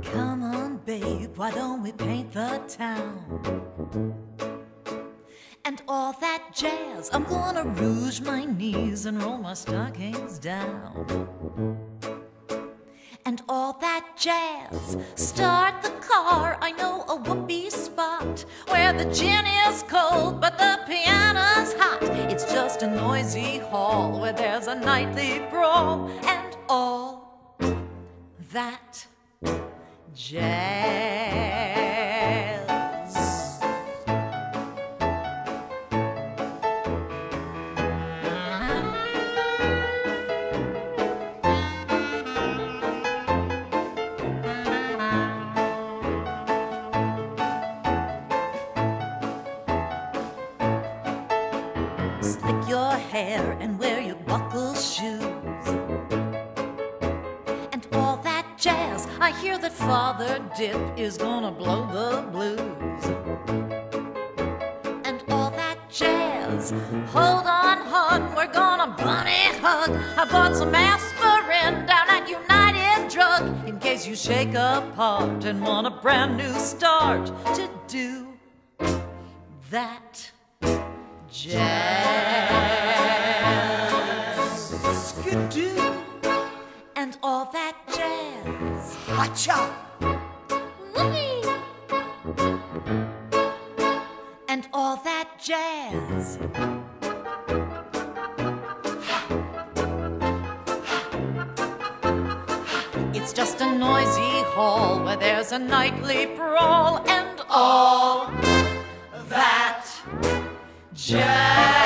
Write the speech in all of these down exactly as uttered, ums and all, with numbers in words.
Come on, babe, why don't we paint the town? And all that jazz, I'm gonna rouge my knees and roll my stockings down. And all that jazz, start the car, I know a whoopee spot where the gin is cold but the piano's hot. It's just a noisy hall where there's a nightly brawl. And all that jazz. Slick your hair and wear your buckle shoes. And all that jazz, I hear that Father Dip is gonna blow the blues. And all that jazz, hold on, hun, we're gonna bunny hug. I bought some aspirin down at United Drug in case you shake apart and want a brand new start to do that jazz. Skidoo. And all that jazz. Watcha! Whoopee! And all that jazz. It's just a noisy hall where there's a nightly brawl. And all that jazz.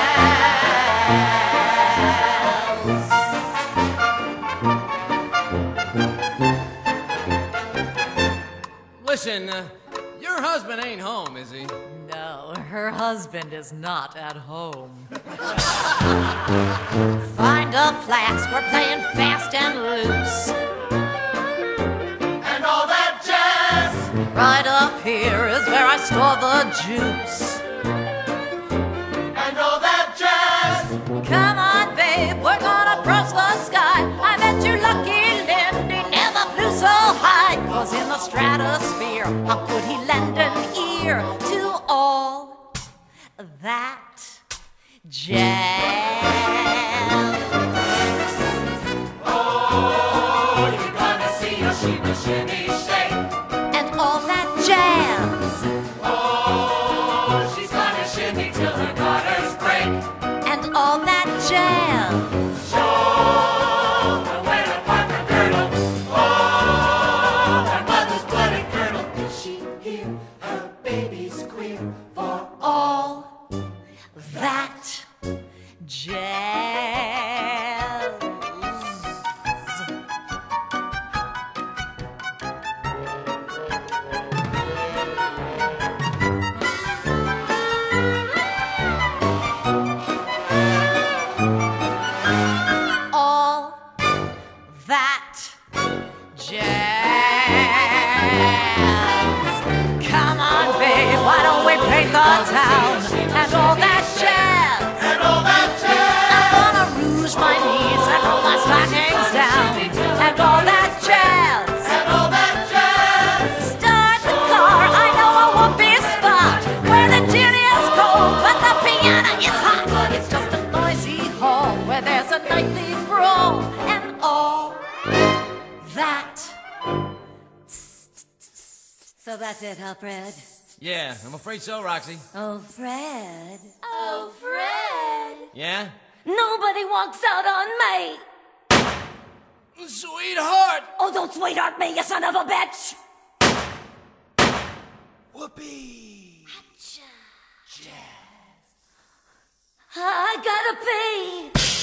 Listen, uh, your husband ain't home, is he? No, her husband is not at home. Find a flask, we're playing fast and loose. And all that jazz. Right up here is where I store the juice. And all that jazz. Come on, babe, we're gonna brush the sky. I bet you lucky Lindy never flew so high. 'Cause in the stratosphere, how could he lend an ear to all that jazz? Oh, you're gonna see a shimmy, shimmy, shake. And all that jazz. Oh, she's gonna shimmy till her daughters break. And all that jazz. Show her where to park her girdle. Oh, her mother's bloody girdle. Did she hear her baby's queer for All that jazz. All that jazz. Come on, babe, why don't we paint the town? And all that jazz. and all that jazz. I'm gonna rouge my knees and roll my stockings down. And all that jazz. And all that jazz. Start the car, I know a whoopee spot where the gin is cold but the piano is hot. It's just a noisy hall where there's a nightly brawl. And all that. So that's it, huh, Fred? Yeah, I'm afraid so, Roxy. Oh, Fred. Oh, Fred. Yeah? Nobody walks out on me. Sweetheart! Oh, don't sweetheart me, you son of a bitch. Whoopee! I gotta pee.